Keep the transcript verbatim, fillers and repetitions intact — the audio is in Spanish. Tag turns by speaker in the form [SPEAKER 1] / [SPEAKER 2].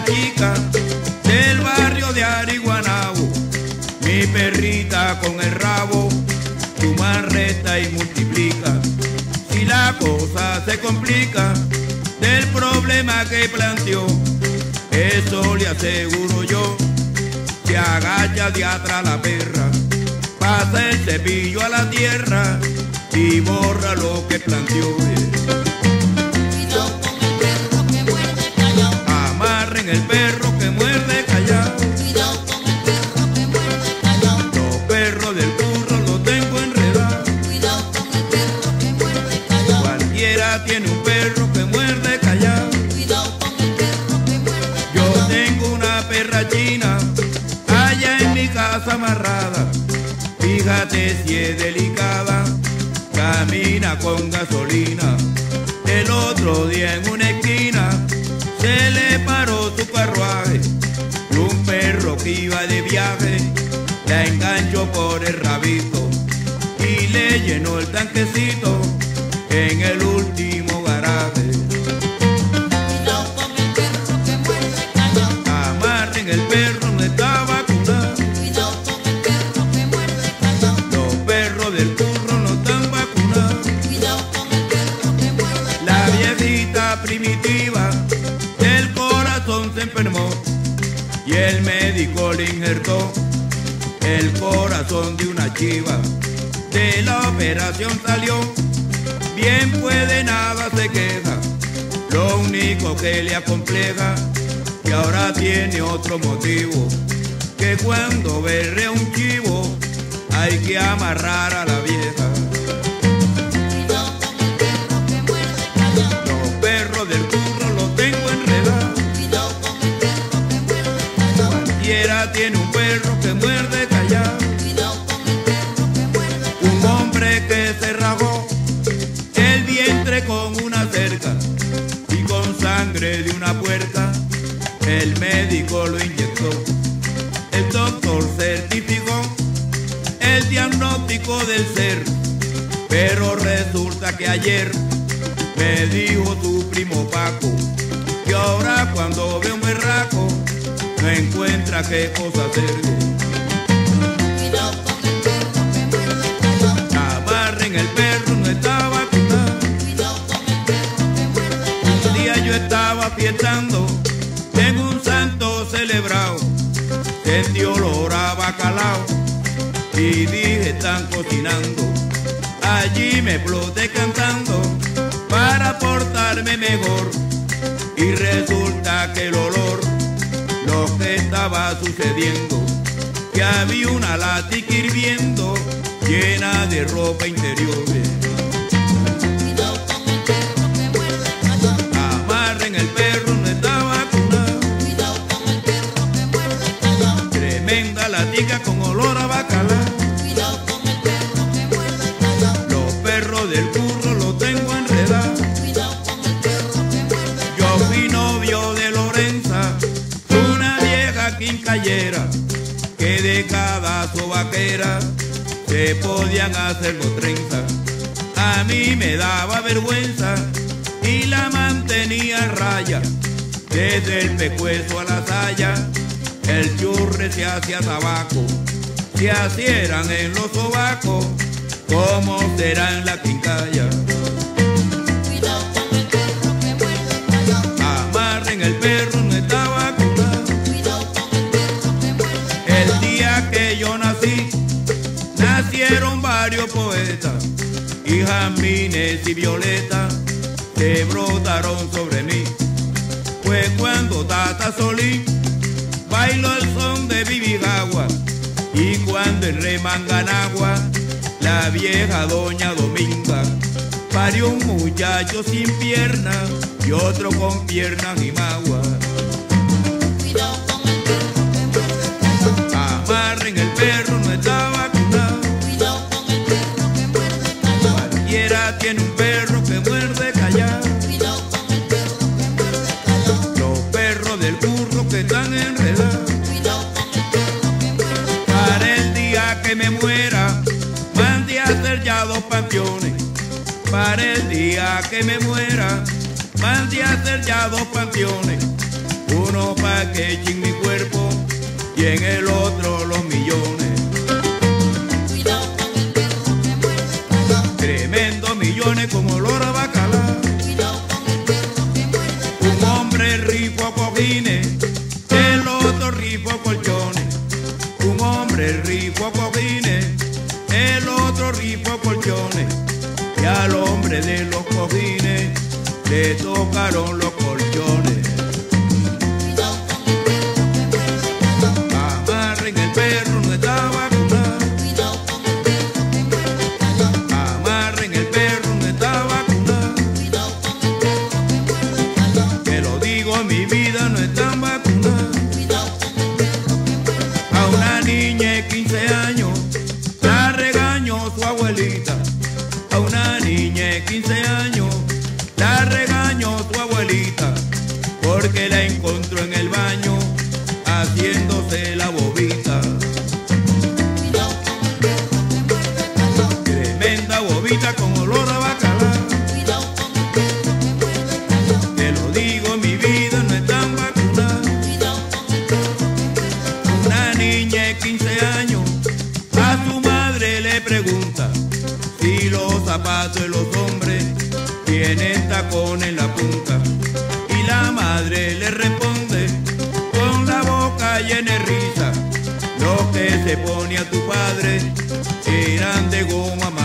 [SPEAKER 1] chica del barrio de Ariguanabo, mi perrita con el rabo, suma, resta y multiplica. Si la cosa se complica del problema que planteó, eso le aseguro yo, se agacha de atrás la perra, pasa el cepillo a la tierra y borra lo que planteó.
[SPEAKER 2] Cuidado con el perro que muerde callao.
[SPEAKER 1] Amarren el perro que muerde callao.
[SPEAKER 2] Cuidado con el perro que muerde callao.
[SPEAKER 1] Los perros del curro los tengo enredados.
[SPEAKER 2] Cuidado con el perro que muerde callao.
[SPEAKER 1] Cualquiera tiene un perro que muerde callao.
[SPEAKER 2] Cuidado con el perro que muerde
[SPEAKER 1] Yo
[SPEAKER 2] callao.
[SPEAKER 1] tengo una perra china allá en mi casa amarrada. Fíjate si es delicada, camina con gasolina. El otro día en una esquina se le paró su carruaje y un perro que iba de viaje la enganchó por el rabito y le llenó el tanquecito en el último garaje.
[SPEAKER 2] Cuidado con el perro que muerde callao.
[SPEAKER 1] Amarren el perro, no está vacunado.
[SPEAKER 2] Cuidado con el perro que muerde callao.
[SPEAKER 1] Los perros del curro no están vacunados.
[SPEAKER 2] Cuidado con el perro que muerde
[SPEAKER 1] La
[SPEAKER 2] callao.
[SPEAKER 1] viejita primitiva del corazón se enfermó y el médico le injertó el corazón de una chiva. De la operación salió bien, pues de nada se queja. Lo único que le acompleja que ahora tiene otro motivo, que cuando berrea un chivo hay que amarrar a la vieja.
[SPEAKER 2] Cuidado con el perro que muerde callao.
[SPEAKER 1] Los perros del curro los tengo enredados.
[SPEAKER 2] Cuidado con el perro que muerde callao.
[SPEAKER 1] Cualquiera tiene un perro que muerde callado.
[SPEAKER 2] Cuidado con el perro que muerde
[SPEAKER 1] Un
[SPEAKER 2] callao.
[SPEAKER 1] hombre que se rajó el vientre con una cerca y con sangre de una puerca el médico lo inyectó. El doctor certificó el diagnóstico del ser, pero resulta que ayer me dijo su primo Paco que ahora cuando ve un berraco no encuentra qué cosa hacerle.
[SPEAKER 2] Cuidado con el perro que muerde callao.
[SPEAKER 1] Amarren el perro, no está vacunado.
[SPEAKER 2] Cuidado con el perro que muerde
[SPEAKER 1] Un
[SPEAKER 2] callao.
[SPEAKER 1] día yo estaba fiestando en un santo celebrado, sentí olor a bacalao y dije están cocinando. Allí me exploté cantando para portarme mejor y resulta que el olor, lo que estaba sucediendo, que había una latica hirviendo llena de ropa interior.
[SPEAKER 2] Cuidado con el perro que muerde callao.
[SPEAKER 1] Amarren el perro, no está vacunado.
[SPEAKER 2] Cuidado con el perro que muerde callao.
[SPEAKER 1] Tremenda latica con olor a bacalao.
[SPEAKER 2] Cuidado con el perro que muerde callao.
[SPEAKER 1] Los perros del curro los tengo enredados.
[SPEAKER 2] Cuidado con el perro que muerde
[SPEAKER 1] Yo
[SPEAKER 2] callao.
[SPEAKER 1] fui novio de Lorenza, una vieja quincallera, que de cada sobaquera se podían hacer los treinta. A mí me daba vergüenza y la mantenía en raya. Desde el pecueso a la saya, el churre se hacía tabaco. Si así eran en los sobacos, ¿cómo será en la quincalla?
[SPEAKER 2] Cuidado con el perro que muerde callao.
[SPEAKER 1] Amarren el perro, no está vacunado.
[SPEAKER 2] Cuidado con el perro que muerde
[SPEAKER 1] El
[SPEAKER 2] callao.
[SPEAKER 1] día que yo nací, nacieron varios poetas y jazmines y violetas que brotaron sobre mí. Fue cuando Tata Solín bailó el son de Bibigagua y cuando en Remanganagua la vieja doña Dominga parió un muchacho sin piernas y otro con piernas y magua.
[SPEAKER 2] Cuidado con el perro que muerde callao.
[SPEAKER 1] Amarren el perro, no está vacunado.
[SPEAKER 2] Cuidado con el perro que muerde callao.
[SPEAKER 1] Cualquiera tiene un perro que muerde callado.
[SPEAKER 2] Cuidado con el perro que muerde callao.
[SPEAKER 1] Los perros del curro que están enredados.
[SPEAKER 2] Cuidado con el perro que muerde
[SPEAKER 1] Para el día que me muera, mande a hacer ya dos panteones. Para el día que me muera, mande a hacer ya dos panteones. Uno para vida que eché en mi cuerpo y en el otro los millones.
[SPEAKER 2] Cuidado con el perro que muerde cala.
[SPEAKER 1] Tremendos millones como olor a bacalao.
[SPEAKER 2] Cuidado con el perro que muerde
[SPEAKER 1] Un
[SPEAKER 2] cala.
[SPEAKER 1] hombre rifo a cojines, el otro rifo a colchones. Un hombre rifo a cojines, el otro rifo a colchones. Y al hombre de los cojines le tocaron los colchones.
[SPEAKER 2] Cuidado con el perro que muerde cala.
[SPEAKER 1] Amarren el perro, no está vacunado.
[SPEAKER 2] Cuidado con el perro que muerde cala.
[SPEAKER 1] Amarren el perro, no está vacunado.
[SPEAKER 2] Cuidado con el perro que muerde cala.
[SPEAKER 1] Que lo digo, en mi vida no están vacunados.
[SPEAKER 2] Cuidado con el perro que muerde cala.
[SPEAKER 1] A una niña de quince años la regañó su abuelita. A una niña de quince años la regañó su abuelita porque la encontró en el baño haciéndose la bobita.
[SPEAKER 2] Cuidado con el perro que muerde cala.
[SPEAKER 1] Tremenda bobita con olor a bacalao.
[SPEAKER 2] Cuidado con el perro que muerde cala.
[SPEAKER 1] Te lo digo, en mi vida no están vacunados.
[SPEAKER 2] Cuidado con el perro que muerde cala.
[SPEAKER 1] Una niña de quince años a su madre le pregunta si los zapatos de los hombres tienen tacón en la punta. Y la madre le responde con la boca llena de risa: los que se ponía tu padre eran de goma